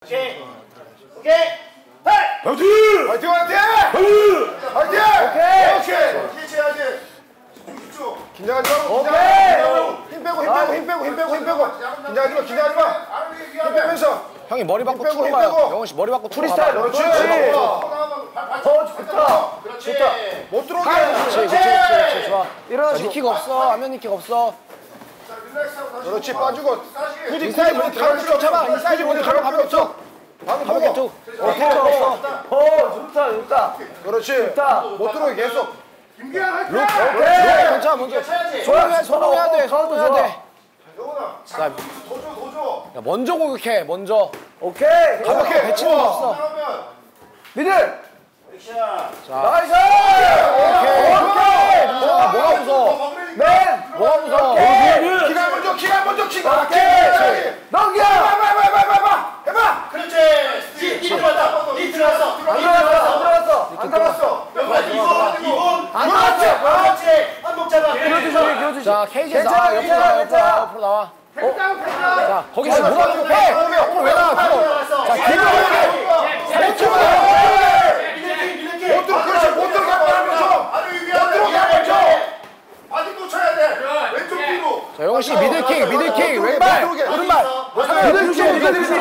오케이. 오케이. 파이팅! 화이팅 화이팅! 화이팅! 오케이! 해야지. 긴장하지 말고. 오케이. 힘 빼고 긴장하지 마. 힘 빼면서. 형이 머리 받고 투로 가요. 영훈 씨 머리 받고 투로 가봐. 그렇지. 좋다. 그렇지. 못 들어오게. 그렇지. 좋아. 일어나서 니킥 없어. 하면 니킥 없어. 그렇지. 빠지고. 인사이드 머리 가로 쫓아봐. 인사이드 머리 가로 가볍게 툭. 가볍게 툭. 오케이. 좋다. 그렇지. 못 들어오게 계속. 김기환 오케이. 괜찮아. 먼저. 소동해야 돼. 소동해야 돼. 자, 도줘. 야, 먼저 공격해. 먼저. 오케이. 가볍게 배치는 거 없어. 미들. 자. 나이스. 오케이. 뭐가 무서워? 맨. 뭐가 무서워? 키가 먼저. 오케이. 넘겨. 해봐. 그렇지. 이 들어갔어. 안 들어갔어. 그렇지. 한복 잡아. 자, 케이지에서 나와. 옆으로 나와. 자, 거기서 뭐가 공격해? 앞으로 왜 나와? 자, 뒤로 못 들어게 하면서. 바디 놓쳐야 돼. 왼쪽 뒤로. 자, 영훈 씨 미들킥, 왼발, 오른발. 미들.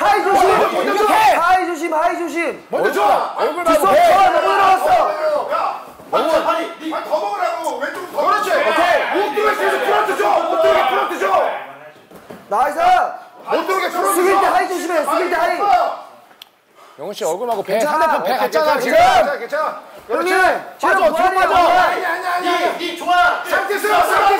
하이 조심. 먼저 줘. 얼굴 말고 뒷손 배. 너무 들어갔어. 아니 더 먹으라고. 왼쪽 더. 그렇지. 못 들어게 계속 프런트 줘. 나이스. 못 들어게 프런트 숙일 때 하이 조심해. 영훈 씨 얼굴 말고 배. 상대편 배 갔잖아 지금. 괜찮아. 형님. 뒤로 빠져. 이 좋아. 상태 쓰러.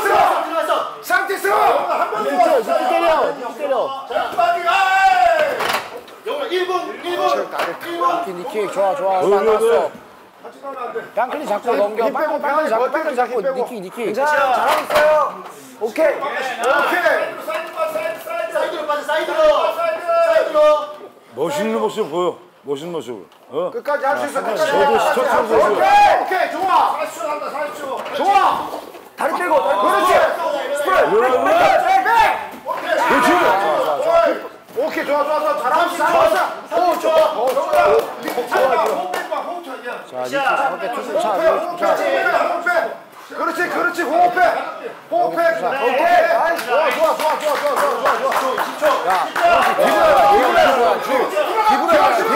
한번 밑에 때려. 자, 바디가. 영훈아 1분. 니킥 좋아. 얼마 안 남았어. 깡클리 잡고 넘겨. 깡클리 잡고 니킥. 괜찮아. 잘하고 있어요. 오케이. 사이드로 빠져. 사이드로. 멋있는 모습 보여. 멋있는 모습. 끝까지 할 수 있어. 오케이. 좋아. 40초. 좋아. 다리 빼고. 그렇지. 오케이. 좋아. 잘하고 있어. 자, 니킥 잡게 투수 차. 그렇지. 호흡해. 오케이. 좋아. 야, 기부를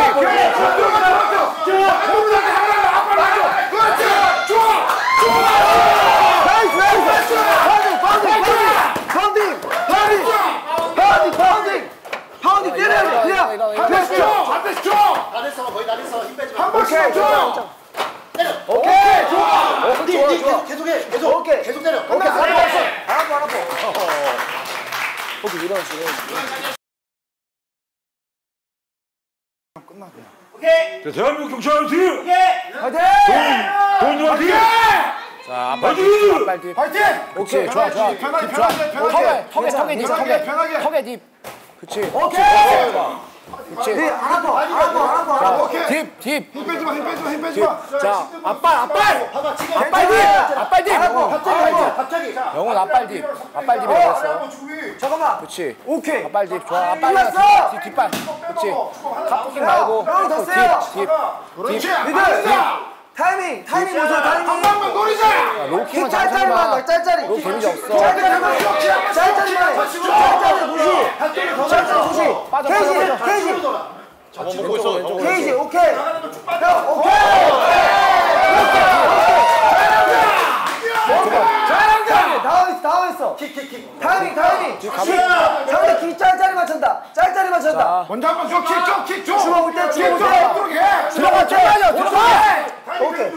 파운딩 때려야 돼. 그냥. 한 대씩 줘. 다 됐어. 거의 다 됐어. 힘 빼지 마. 한 번씩 줘. 오케이. 좋아. 계속해. 계속 때려. 알았어. 거기 밀어넣지. 오케이. 자, 대한민국 경찰 화이팅! 화이팅! 돈 화이팅! 자, 앞발 딥. 화이팅! 오케이, 좋아. 편하게. 턱에 딥. 그치. 오케이. 그치. 안 아파. 딥. 힘 빼지 마. 자, 앞발 딥. 갑자기. 영훈 앞발 딥이라고 했어. 잠깐만. 그치. 오케이. 앞발 딥. 좋아. 앞발 끝났어. 뒷발. 그치. 카프킹 말고. 형이 더 세요. 그렇지. 타이밍 보세요. 한 번만 노리자. 로킹은 짤짤이만 짤짤이. 로 데미지 없어. 짤짤이 무시. 빠져. 케이지. 잡아먹고 있어. 케이지. 오케이. 다 했어. 킥. 타이밍. 상대 킥 짤짤이 맞춘다. 먼저 한번 줘. 킥 줘. 주먹 올 때. 들어가. 오케이.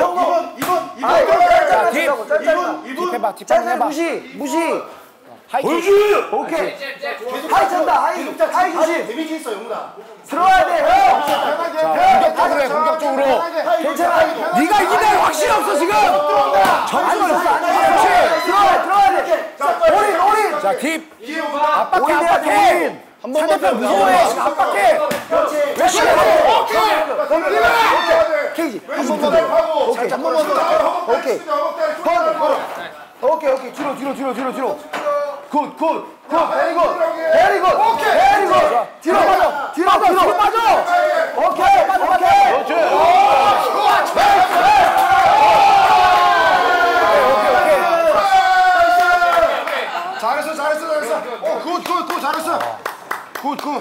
이번 딥 짤짤이 해봐. 무시. 하이 오케이. 하이 찬다. 하이 조심. 데미지 있어, 영훈아. 들어와야 돼. 공격적으로. 괜찮아. 네가 이기는 확신이 없어 지금. 점수가 없어. 들어와야 돼. 올인. 자, 딥. 압박해. 상대편 무서워해. 압박해. 왜 시간을? 케이지. 한 번만 더 하고. 오케이. 오케이. 뒤로. 굿. 베리 굿. 뒤로 빠져. 잘했어. 굿 잘했어. 굿.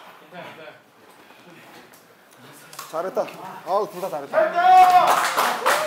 잘했다. 아우 둘 다 잘했다.